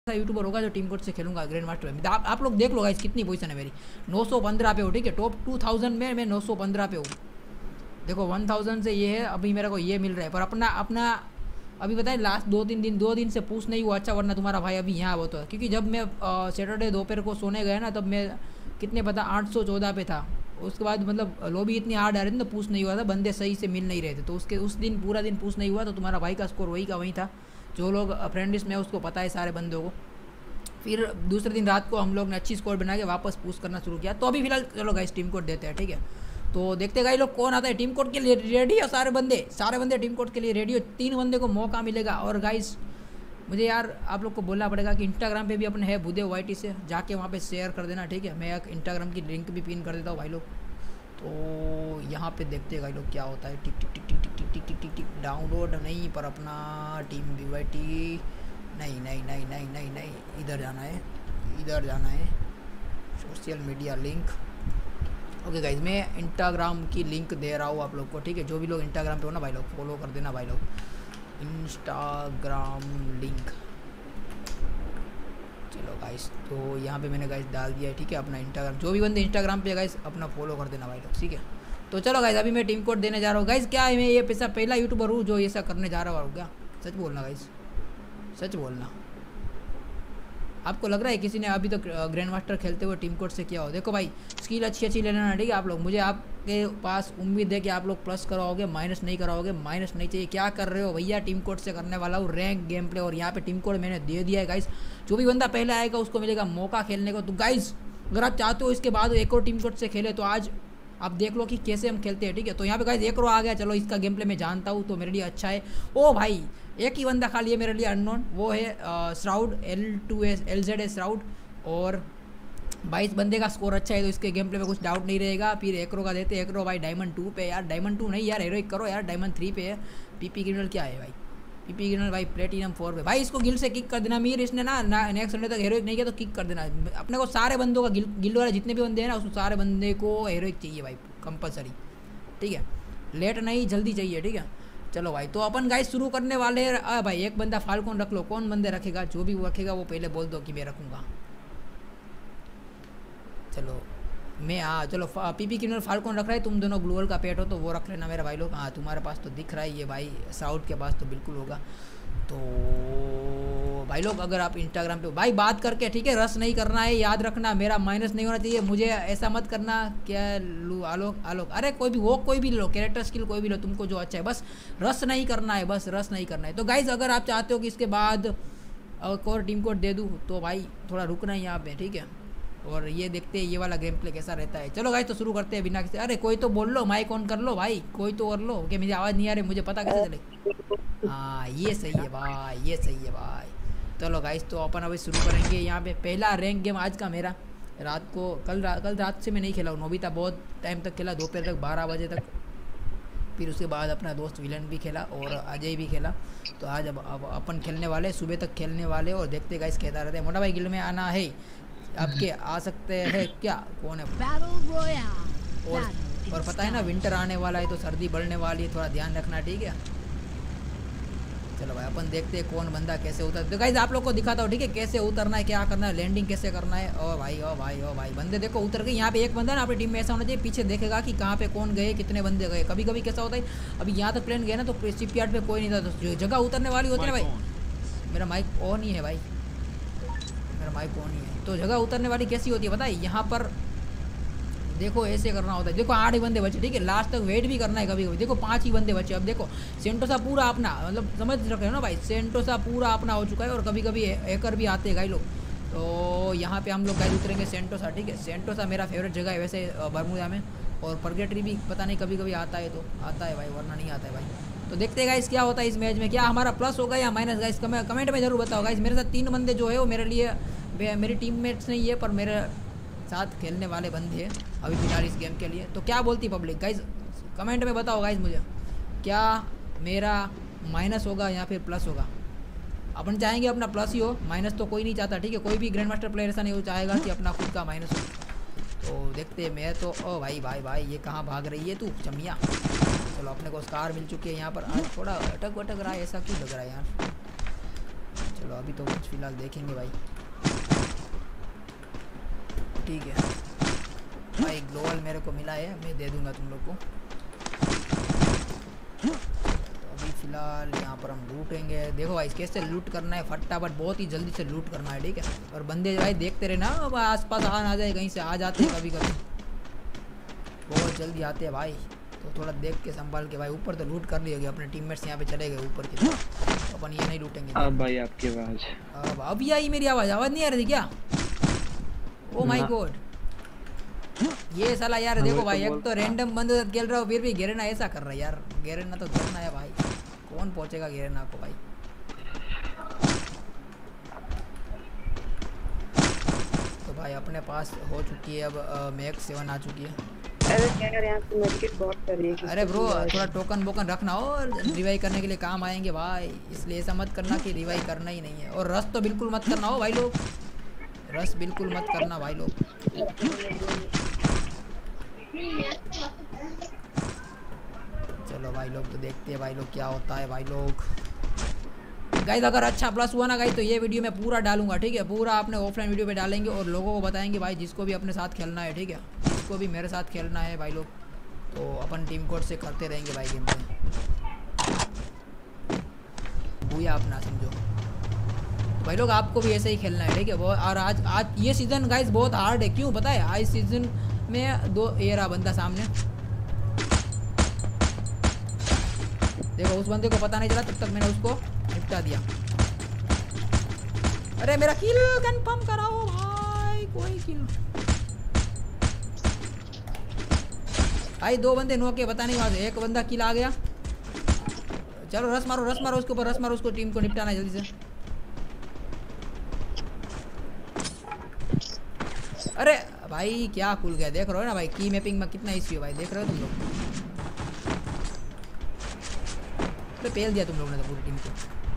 YouTuber होगा जो team code से खेलूंगा ग्रैंड मास्टर में। आप लोग देख लो गाइस कितनी पोजीशन है मेरी, 915 पे हो, ठीक है। टॉप 2000 में मैं 915 पे हूँ। देखो 1000 से ये है, अभी मेरे को ये मिल रहा है, पर अपना अभी बताए लास्ट 2 दिन से पूछ नहीं हुआ। अच्छा, वरना तुम्हारा भाई अभी यहाँ होता, क्योंकि जब मैं सैटरडे दोपहर को सोने गया ना, तब मैं कितने पता 814 पे था। उसके बाद मतलब लॉबी इतनी हार्ड आ रही थी तो पूछ नहीं हुआ था, बंदे सही से मिल नहीं रहे थे, तो उस दिन पूरा दिन पूछ नहीं हुआ। तो तुम्हारा भाई का स्कोर वही का वही था। जो लोग फ्रेंड में उसको पता है सारे बंदों को। फिर दूसरे दिन रात को हम लोग ने अच्छी स्कोर बना के वापस पुश करना शुरू किया। तो अभी फिलहाल चलो गाइस टीम कोड देते हैं, ठीक है। तो देखते गाइस लोग कौन आता है टीम कोड के लिए रेडी है। सारे बंदे टीम कोड के लिए रेडी हो। 3 बंदे को मौका मिलेगा। और गाइस मुझे यार आप लोग को बोलना पड़ेगा कि इंस्टाग्राम पे भी अपने है भूदेव वाईटी से, जाके वहाँ पे शेयर कर देना, ठीक है। मैं एक इंस्टाग्राम की लिंक भी पिन कर देता हूँ भाई लोग। तो यहाँ पे देखते हैं भाई लोग क्या होता है। टिक टिक टिक टिक टिक टिक टिक टिक टिक टिक डाउनलोड नहीं, पर अपना टीम बीवाईटी नहीं, इधर जाना है social media link. Okay guys, मैं इंस्टाग्राम की लिंक दे रहा हूँ आप लोग को, ठीक है। जो भी लोग इंस्टाग्राम पे हो ना भाई लोग, फॉलो कर देना भाई लोग। इंस्टाग्राम लिंक, चलो गाइस, तो यहाँ पे मैंने गाइस डाल दिया है, ठीक है। अपना इंस्टाग्राम, जो भी बंदे इंस्टाग्राम पे गाइस अपना फॉलो कर देना भाई लोग, ठीक है। तो चलो गाइस, अभी मैं टीम कोड देने जा रहा हूँ गाइस। क्या है, मैं ये पहला यूट्यूबर हूँ जो ऐसा करने जा रहा हूँ क्या? सच बोलना गाइस, सच बोलना। आपको लग रहा है किसी ने अभी तक ग्रैंड मास्टर खेलते हुए टीम कोड से किया हो? देखो भाई, स्किल अच्छी ले लेना, ठीक है। आप लोग, मुझे आपके पास उम्मीद है कि आप लोग प्लस कराओगे, माइनस नहीं कराओगे। माइनस नहीं चाहिए। क्या कर रहे हो भैया? टीम कोड से करने वाला हूँ रैंक गेम प्ले, और यहाँ पे टीम कोड मैंने दे दिया है गाइस। जो भी बंदा पहले आएगा उसको मिलेगा मौका खेलने को। तो गाइस, अगर आप चाहते हो इसके बाद एक और टीम कोड से खेले, तो आज आप देख लो कि कैसे हम खेलते हैं, ठीक है। तो यहाँ पे गाइस 1 रो आ गया। चलो, इसका गेम प्ले मैं जानता हूँ, तो मेरे लिए अच्छा है। ओ भाई, एक ही बंदा खाली है मेरे लिए अननोन, वो है श्राउड, L2S LZ श्राउड। और 22 बंदे का स्कोर अच्छा है, तो इसके गेम प्ले में कुछ डाउट नहीं रहेगा। फिर 1 रो का देते हैं। 1 रो भाई डायमंड 2 पे, यार डायमंड 2 नहीं यार, हेरोइक करो यार, डायमंड 3 पे है। पीपी क्रिमिनल क्या है भाई? पीपी क्रिमिनल भाई प्लेटिनम 4 पे। भाई इसको गिल से किक कर देना मीर, इसने ना नेक्स्ट संडे तक हेरोइक नहीं किया तो किक कर देना। अपने को सारे बंदों का गिल वाले जितने भी बंदे हैं ना, उस सारे बंदे को हेरोइक चाहिए भाई, कंपलसरी, ठीक है। लेट नहीं, जल्दी चाहिए, ठीक है। चलो भाई, तो अपन गाइस शुरू करने वाले हैं। भाई एक बंदा फाल्कन रख लो। कौन बंदे रखेगा? जो भी वो रखेगा वो पहले बोल दो कि मैं रखूँगा। चलो मैं, हाँ चलो, पीपी क्रिमिनल फाल्कन रख रहा है। तुम दोनों ग्लोअल का पेट हो तो वो रख लेना मेरे भाई लोग। हाँ, तुम्हारे पास तो दिख रहा है ये भाई, साउथ के पास तो बिल्कुल होगा। तो भाई लोग, अगर आप इंस्टाग्राम पे भाई बात करके, ठीक है, रस नहीं करना है, याद रखना। मेरा माइनस नहीं होना चाहिए। मुझे ऐसा मत करना क्या लू आलोक, अरे कोई भी वो, कोई भी लो, कैरेक्टर स्किल कोई भी लो, तुमको जो अच्छा है, बस रस नहीं करना है, बस रस नहीं करना है। तो गाइज, अगर आप चाहते हो कि इसके बाद एक और टीम कोड दे दूँ, तो भाई थोड़ा रुकना है यहाँ पे, ठीक है। और ये देखते हैं ये वाला गेम प्ले कैसा रहता है। चलो गाइस, तो शुरू करते हैं बिना किसी। अरे कोई तो बोल लो, माइक ऑन कर लो भाई, कोई तो कर लो कि मेरी आवाज़ नहीं आ रही, मुझे पता कैसे चले। हाँ, ये सही है भाई, ये सही है भाई। चलो गाइस, तो अपन अभी शुरू करेंगे। यहाँ पे पहला रैंक गेम आज का मेरा। रात को कल रात से मैं नहीं खेला हूँ। नोबिता बहुत टाइम तक खेला, दोपहर तक 12 बजे तक। फिर उसके बाद अपना दोस्त विलन भी खेला और अजय भी खेला। तो आज अब अपन खेलने वाले, सुबह तक खेलने वाले, और देखते गाइस कहता रहते हैं। मोटा भाई गिल में आना है आपके, आ सकते हैं क्या? कौन है? और पता है ना, विंटर आने वाला है तो सर्दी बढ़ने वाली है, थोड़ा ध्यान रखना, ठीक है। चलो भाई, अपन देखते हैं कौन बंदा कैसे उतर। तो गाइस आप लोग को दिखाता हूँ, ठीक है, कैसे उतरना है, क्या करना है, लैंडिंग कैसे करना है। ओ भाई बंदे देखो उतर गए। यहाँ पे एक बंदा ना, अपनी टीम में ऐसा होना चाहिए, पीछे देखेगा कि कहाँ पे कौन गए, कितने बंदे गए। कभी कभी कैसा होता है, अभी यहाँ तक प्लेन गए ना, तो शिपयार्ड पे कोई नहीं था, तो जगह उतरने वाली होती है ना भाई। मेरा माइक ऑन ही है भाई, मेरा माइक ऑन ही है। तो जगह उतरने वाली कैसी होती है पता है? यहाँ पर देखो ऐसे करना होता है। देखो 8 ही बंदे बचे, ठीक है, लास्ट तक वेट भी करना है कभी कभी। देखो 5 ही बंदे बचे। अब देखो सेंटोसा पूरा अपना, मतलब समझ रखे हो ना भाई, सेंटोसा पूरा अपना हो चुका है। और कभी कभी हैकर भी आते हैं गाई लोग। तो यहाँ पे हम लोग गाइस उतरेंगे सेंटोसा, ठीक है। सेंटोसा मेरा फेवरेट जगह है वैसे बरमूदा में। और परगेटरी भी पता नहीं कभी कभी आता है, तो आता है भाई, वरना नहीं आता है भाई। तो देखते हैं गाइस क्या होता है इस मैच में, क्या हमारा प्लस होगा या माइनस। गाइस कमेंट में जरूर बताओ गाइस। मेरे साथ 3 बंदे जो है वो मेरे लिए, मेरी टीममेट्स नहीं है, पर मेरे साथ खेलने वाले बंदे हैं अभी फिलहाल इस गेम के लिए। तो क्या बोलती पब्लिक गाइस, कमेंट में बताओ गाइस मुझे, क्या मेरा माइनस होगा या फिर प्लस होगा। अपन चाहेंगे अपना प्लस ही हो, माइनस तो कोई नहीं चाहता, ठीक है। कोई भी ग्रैंड मास्टर प्लेयर ऐसा नहीं चाहेगा कि अपना खुद का माइनस हो। तो देखते हैं। मैं तो ओ भाई ये कहाँ भाग रही है तू चमिया। चलो अपने को स्कार मिल चुकी है यहाँ पर। आज थोड़ा अटक वटक रहा है, ऐसा क्यों लग रहा है यार। चलो अभी तो कुछ फिलहाल देखेंगे भाई। ठीक है भाई, ग्लोवल मेरे को मिला है, मैं दे दूंगा तुम लोग को। तो अभी फिलहाल यहाँ पर हम लूटेंगे। देखो भाई कैसे लूट करना है, फटाफट बहुत ही जल्दी से लूट करना है, ठीक है। और बंदे भाई देखते रहना, अब आसपास आ जाए, कहीं से आ जाते हैं कभी कभी, बहुत जल्दी आते हैं भाई। तो थोड़ा देख के संभाल के भाई। ऊपर तो लूट कर ली होगी, अपने टीममेट्स यहाँ पे चले गए ऊपर की तरफ, अपन ये नहीं लूटेंगे। अब भाई आपकी आवाज़ अभी आई मेरी आवाज़ नहीं आ रही थी क्या? ओ माय गॉड, ये साला यार देखो भाई, एक तो रैंडम बंदे साथ खेल रहा हो, फिर भी गेरेना ऐसा कर रहा है यार। गेरेना तो करना है भाई, कौन पहुंचेगा गेरेना को भाई। तो भाई अपने पास हो चुकी है अब मैक्स 7 आ चुकी है। अरे यार यहाँ पे मेडिकेट बहुत कर रही है। अरे ब्रो थोड़ा टोकन बोकन रखना हो, रिवाइव करने के लिए काम आएंगे भाई, इसलिए ऐसा मत करना कि रिवाइव करना ही नहीं है। और रश तो बिल्कुल मत करना हो भाई लोग, रश बिल्कुल मत करना भाई लोग। चलो भाई लोग, तो देखते हैं भाई लोग क्या होता है भाई लोग। गाइस अगर अच्छा प्लस हुआ ना गाइस, तो ये वीडियो मैं पूरा डालूंगा, ठीक है। पूरा अपने ऑफलाइन वीडियो पे डालेंगे और लोगों को बताएंगे भाई, जिसको भी अपने साथ खेलना है, ठीक है, जिसको भी मेरे साथ खेलना है भाई लोग, तो अपन टीम कोड से करते रहेंगे भाई गेम पे। भूया अपना समझो भाई लोग, आपको भी ऐसे ही खेलना है, ठीक है। वो और आज ये सीज़न गाइस बहुत हार्ड है, क्यों पता है? आज सीज़न में 2 ये रहा बंदा सामने, देखो उस बंदे को पता नहीं चला, तब तक मैंने उसको निपटा दिया। अरे मेरा किल कंफर्म कराओ भाई, कोई किल भाई। 2 बंदे नो के, पता नहीं वहाँ से एक बंदा किल आ गया। चलो रस मारो उसके ऊपर, रस मारो उसको, टीम को निपटाना है जल्दी से। अरे भाई क्या खुल गया, देख रहे हो ना भाई, की मैपिंग में कितना इश्यू है भाई, देख रहे हो तुम लोग। अरे पेल दिया तुम लोगों ने तो पूरी टीम को।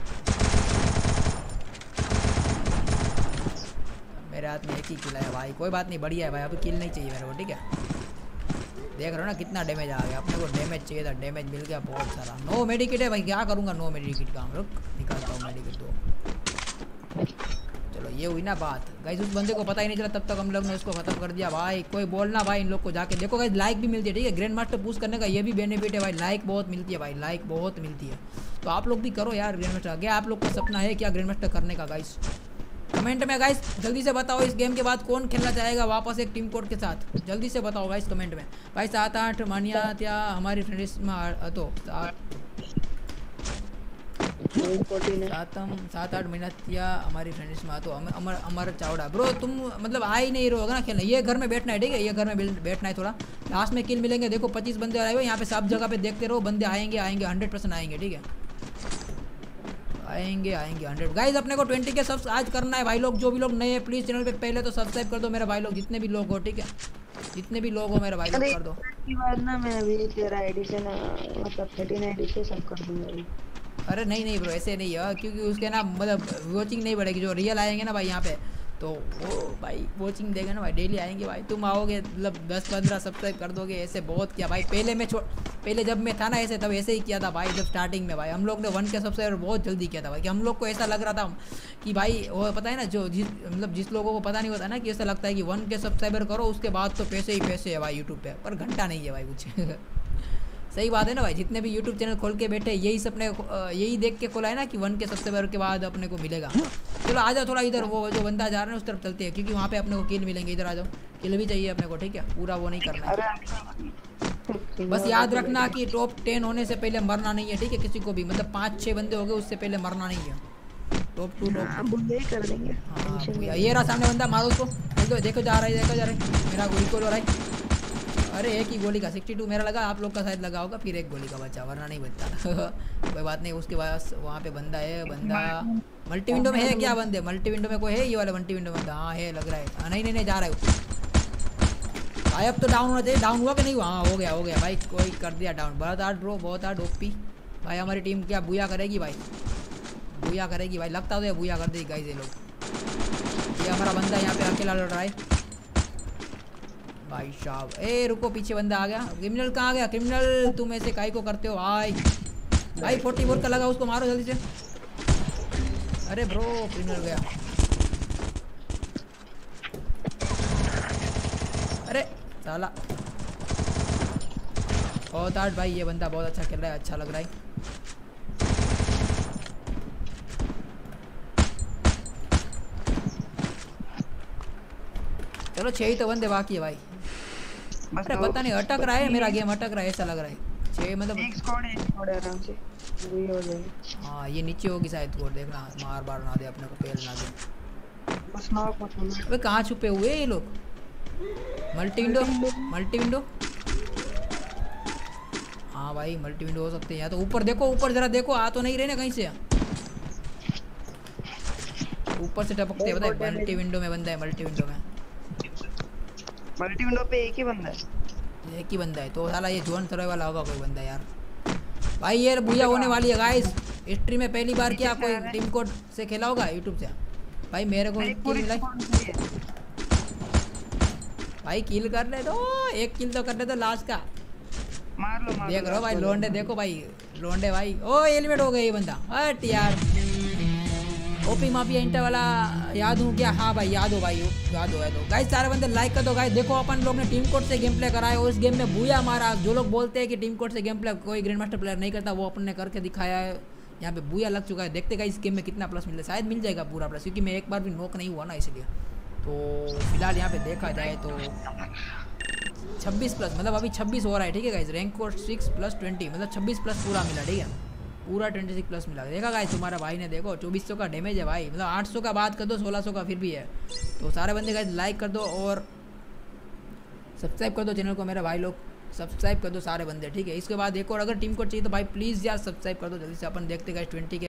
मेरे हाथ में एक ही किल है भाई, कोई बात नहीं, बढ़िया है भाई। अभी किल नहीं चाहिए मेरे को, ठीक है। देख रहे हो ना कितना डैमेज आ गया, अपने को डैमेज चाहिए था, डैमेज मिल गया बहुत सारा। नो मेडिकेट है भाई, क्या करूँगा नो मेडिकेट का। रुक निकालता हूँ मेडिकेट तो। चलो ये हुई ना बात गाइस, उस बंदे को पता ही नहीं चला, तब तक हम लोग ने उसको खत्म कर दिया भाई। कोई बोलना भाई इन लोग को जाके देखो गाइस, लाइक भी मिलती है, ठीक है। ग्रैंड मास्टर पुश करने का ये भी बेनिफिट है भाई, लाइक बहुत मिलती है भाई, लाइक बहुत मिलती है। तो आप लोग भी करो यार ग्रैंड मास्टर। क्या आप लोग का सपना है क्या ग्रैंड मास्टर करने का गाइस? कमेंट में गाइस जल्दी से बताओ, इस गेम के बाद कौन खेलना चाहेगा वापस एक टीम कोड के साथ, जल्दी से बताओ गाइस कमेंट में भाई। 7-8 महीना त्या हमारी फ्रेंड्स में तो 7-8 महीना या हमारी फ्रेंड्स में तो अमर चावड़ा ब्रो, तुम मतलब आ ही नहीं रहोगे ना खेलना। ये घर में बैठना है, ठीक है, ये घर में बैठना है। थोड़ा लास्ट में किल मिलेंगे, देखो 25 बंदे आए हुए यहाँ पे, सब जगह पे देखते रहो, बंदे आएंगे 100% आएंगे, ठीक है, आएंगे 100 गाइस। अपने को 20 के सब्स आज करना है भाई लोग। जो भी लोग नए हैं प्लीज़ चैनल पे पहले तो सब्सक्राइब कर दो मेरे भाई लोग, जितने भी लोग हो, ठीक है, जितने भी लोग हो मेरे भाई लोग कर दो। ना मैं अभी तेरा आईडी से ना, मतलब 13 आईडी से सब कर दूंगा अभी। अरे नहीं ब्रो ऐसे नहीं है, क्योंकि उसके ना मतलब वॉचिंग नहीं बढ़ेगी। जो रियल आएंगे ना भाई यहाँ पे, तो वो भाई वॉचिंग देगा ना भाई, डेली आएंगे भाई। तुम आओगे मतलब 10-15 सब्सक्राइब कर दोगे, ऐसे बहुत किया भाई। पहले जब मैं था ना ऐसे, तब ऐसे ही किया था भाई। जब स्टार्टिंग में भाई हम लोग ने 1 के सब्सक्राइबर बहुत जल्दी किया था भाई, कि हम लोग को ऐसा लग रहा था कि भाई वो पता है ना, जो जिस लोगों को पता नहीं होता ना, कि ऐसा लगता है कि 1 के सब्सक्राइबर करो उसके बाद तो पैसे ही पैसे है भाई यूट्यूब पे, पर घंटा नहीं है भाई कुछ। सही बात है ना भाई, जितने भी यूट्यूब चैनल खोल के बैठे यही सपने, यही देख के खोला है ना कि 1 के सब्सक्राइबर के बाद अपने को मिलेगा। चलो आ जाओ थोड़ा इधर, वो जो बंदा जा रहा है उस तरफ चलते हैं, क्योंकि वहाँ पे अपने को किल मिलेंगे। इधर आ जाओ, किल भी चाहिए अपने को, ठीक है, पूरा वो नहीं करना है। बस याद रखना कि टॉप 10 होने से पहले मरना नहीं है, ठीक है, किसी को भी। मतलब 5-6 बंदे हो गए उससे पहले मरना नहीं है। टॉप 2 कर देंगे। हाँ ये रहा सामने बंदा, मारो उसको। देखो जा रहा है, मेरा गोली को हो रहा है। अरे एक ही गोली का 62 मेरा लगा, आप लोग का शायद लगा होगा, फिर एक गोली का बचा, वरना नहीं बचता। कोई बात नहीं। उसके बाद वहाँ पे बंदा है, बंदा मल्टी विंडो में है क्या? बंदे मल्टी विंडो में कोई है? ये वाला मल्टी विंडो में, हाँ है लग रहा है। नहीं जा रहा है भाई, अब तो डाउन होना चाहिए। डाउन हुआ कि नहीं? हाँ हो गया भाई, कोई कर दिया डाउन। बहुत हार्ड ब्रो, बहुत हार्ड ओपी भाई। हमारी टीम क्या बुया करेगी भाई, बुया करेगी भाई, लगता तो बुया कर देगी गाइस ये लोग। ये हमारा बंदा यहाँ पे अकेला लड़ रहा है भाई साहब। ए रुको, पीछे बंदा आ गया। क्रिमिनल कहाँ आ गया? क्रिमिनल तुम ऐसे काहे को करते हो भाई? 44 का लगा, उसको मारो जल्दी से। अरे ब्रो क्रिमिनल गया। अरे साला बहुत आर्ट भाई, ये बंदा बहुत अच्छा खेल रहा है, अच्छा लग रहा है। चलो 6 ही तो बंदे बाकी है भाई। अरे पता नहीं अटक रहा है मेरा गेम, अटक रहा है ऐसा लग रहा है। 6 मतलब एक स्क्वाड आराम से वही हो जाएगी। हाँ ये नीचे होगी शायद, को देखना मार बार ना दे अपने को, पेल ना दे। बस नॉक मत होना। अबे कहाँ छुपे हुए हैं ये लोग? Multi window, multi window. हाँ भाई मल्टी विंडो हो सकते हैं, या तो ऊपर देखो, ऊपर जरा देखो, आ तो नहीं रहे ना कहीं से। ऊपर से टपकते हैं, पता है मल्टी विंडो में बंदा है, मल्टी विंडो में। मल्टी विंडो पे एक ही बंदा है, एक ही बंदा है तो साला ये जोन थ्रो वाला होगा कोई बंदा यार। भाई ये बुया होने वाली है गाइस। हिस्ट्री में पहली बार क्या कोई टीम कोड से खेला होगा यूट्यूब से। भाई मेरे को किल मिला भाई, किल कर ले दो, एक किल तो कर ले दो लास्ट का। मार लो देख रहे हो भाई लोंडे, देखो भाई लोंडे भाई। ओ एलिमेंट हो गया ये बंदा, हट यार। ओपी माफिया इंटर वाला याद हूँ क्या? हाँ भाई याद हो भाई, याद हो। तो गाइस सारे बंदे लाइक कर दो गाइस। देखो अपन लोग ने टीम कोड से गेम प्ले कराया और उस गेम में बुया मारा। जो लोग बोलते हैं कि टीम कोड से गेम प्ले कोई ग्रैंड मास्टर प्लेयर नहीं करता, वो अपन ने करके दिखाया है। यहाँ पे बुया लग चुका है। देखते गाइस इस गेम में कितना प्लस मिल रहा है, शायद मिल जाएगा पूरा प्लस, क्योंकि मैं एक बार भी नॉक नहीं हुआ ना इसलिए। तो फिलहाल यहाँ पे देखा जाए तो 26 प्लस, मतलब अभी 26 हो रहा है, ठीक है गाइस। रैंक कोड 6 + 20 मतलब 26 प्लस पूरा मिला, ठीक है, पूरा 26 प्लस मिला। देखा गाइस तुम्हारा भाई ने, देखो 2400 का डैमेज है भाई, मतलब 800 का बात कर दो, 1600 का फिर भी है। तो सारे बंदे गाइस लाइक कर दो और सब्सक्राइब कर दो चैनल को, मेरे भाई लोग सब्सक्राइब कर दो सारे बंदे, ठीक है। इसके बाद एक और अगर टीम कोड चाहिए तो भाई प्लीज़ यार सब्सक्राइब कर दो जल्दी से। अपन देखते गाइस 20 के